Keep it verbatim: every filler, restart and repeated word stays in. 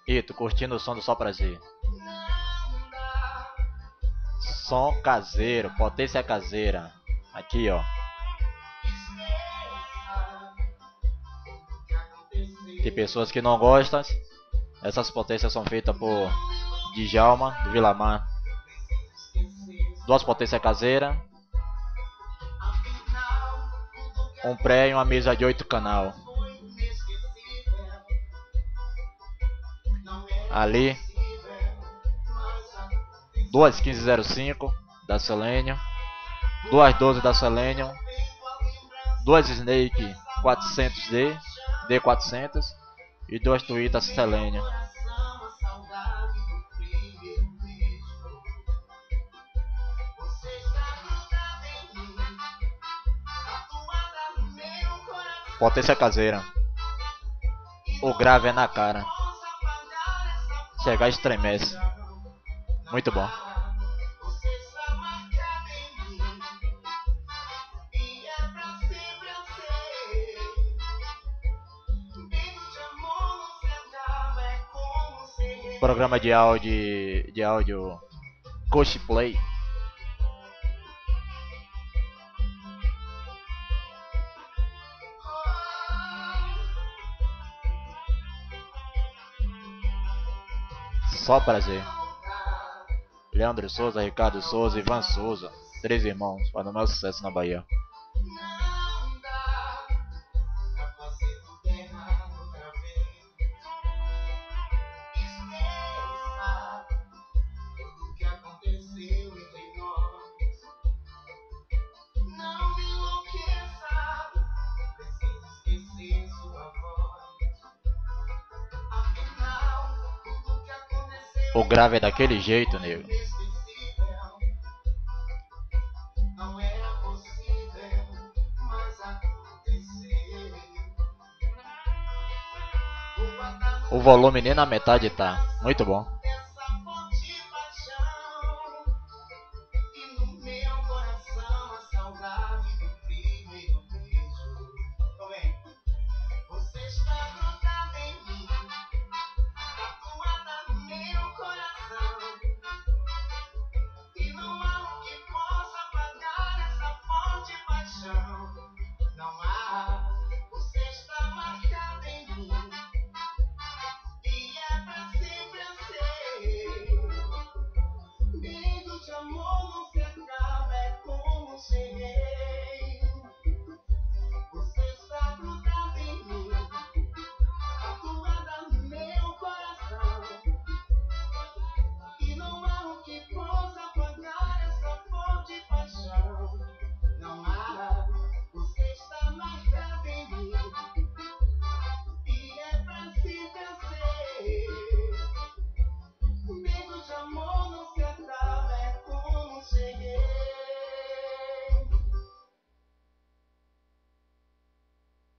E tu curtindo o som do Só Prazer. Som caseiro, potência caseira. Aqui, ó. Tem pessoas que não gostam. Essas potências são feitas por Djalma, do Vilamar. Duas potências caseiras. Um pré e uma mesa de oito canal. Ali. Duas quinze zero cinco da Selenium. Duas doze da Selenium. Duas Snake quatrocentos D. D quatrocentos. E duas Tuitas Selenium. Potência caseira. O grave é na cara. Chegar estremece. Muito bom. Programa de áudio de áudio Cosplay. Só prazer. Leandro Souza, Ricardo Souza, Ivan Souza. Três irmãos, para o maior sucesso na Bahia. O grave é daquele jeito, nego. O volume nem na metade tá. Muito bom.